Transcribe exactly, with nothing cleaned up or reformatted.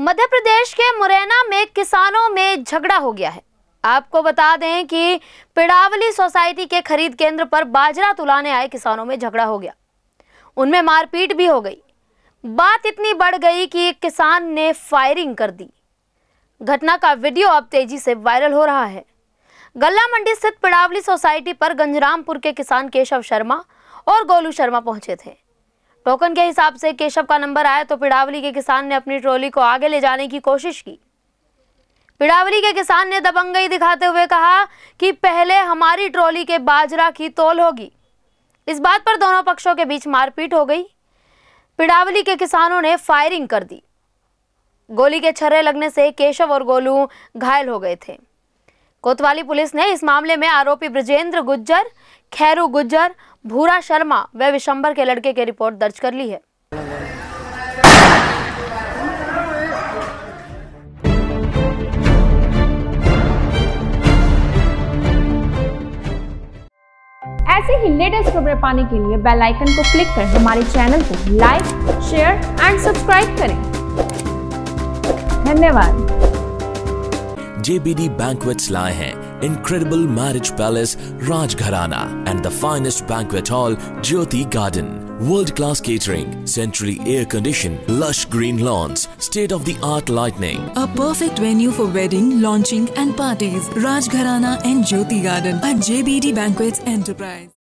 मध्य प्रदेश के मुरैना में किसानों में झगड़ा हो गया है। आपको बता दें कि पिड़ावली सोसाइटी के खरीद केंद्र पर बाजरा तुलाने आए किसानों में झगड़ा हो गया। उनमें मारपीट भी हो गई। बात इतनी बढ़ गई कि एक किसान ने फायरिंग कर दी। घटना का वीडियो अब तेजी से वायरल हो रहा है। गल्ला मंडी स्थित पिड़ावली सोसाइटी पर गंजरामपुर के किसान केशव शर्मा और गोलू शर्मा पहुंचे थे। टोकन के हिसाब से केशव का नंबर आया तो पिड़ावली के किसान ने अपनी ट्रॉली को आगे ले जाने की कोशिश की। पिड़ावली के किसान ने दबंगई दिखाते हुए कहा कि पहले हमारी ट्रॉली के बाजरा की तौल होगी। इस बात पर दोनों पक्षों के बीच मारपीट हो गई। पिड़ावली के किसानों ने फायरिंग कर दी। गोली के छर्रे लगने से केशव और गोलू घायल हो गए थे। कोतवाली पुलिस ने इस मामले में आरोपी ब्रजेंद्र गुज्जर, खैरू गुज्जर, भूरा शर्मा व विशंबर के लड़के की रिपोर्ट दर्ज कर ली है। ऐसे ही लेटेस्ट खबरें पाने के लिए बेल आइकन को क्लिक कर हमारे चैनल को लाइक, शेयर एंड सब्सक्राइब करें। धन्यवाद। J B D Banquets लाए हैं incredible marriage palace Rajgharana and the finest banquet hall Jyoti Garden. World-class catering, centrally air-conditioned, lush green lawns, state-of-the-art lighting. A perfect venue for wedding, launching and parties. Rajgharana and Jyoti Garden at J B D Banquets Enterprise.